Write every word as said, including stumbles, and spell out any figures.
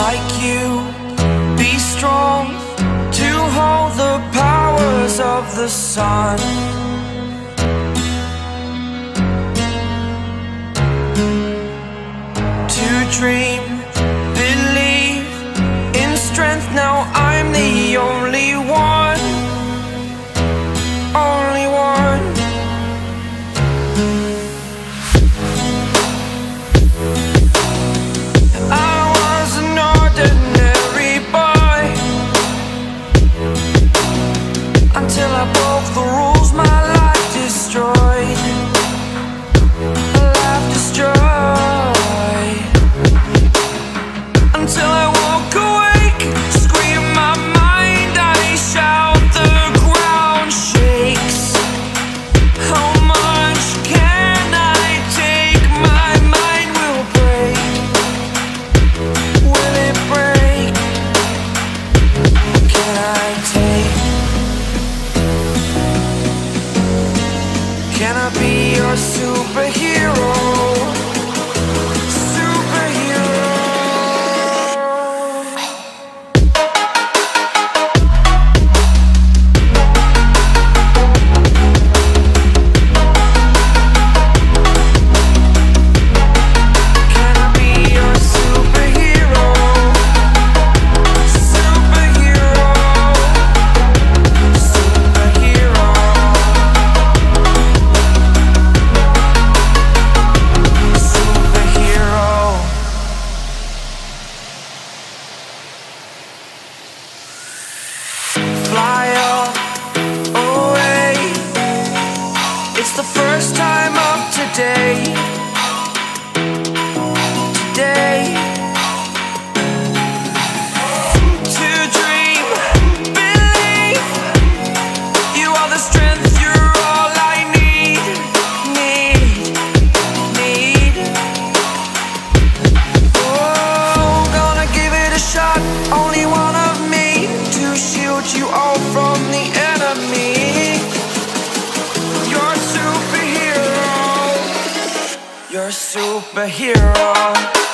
like you, be strong to hold the powers of the sun. To dream, believe in strength. Now I'm the only one, only one. I was an ordinary boy until I broke the rules, my life destroyed, life destroyed. Until I woke awake, scream my mind, I shout, the ground shakes. How much can I take? My mind will break. Will it break? Can I take? Can I be your superhero? Fly up away. It's the first time of today. Today. To dream, believe. You are the strength, you're all I need. Need, need. Oh, gonna give it a shot. Only one of me to shield you all from the enemy. You're a superhero. You're a superhero.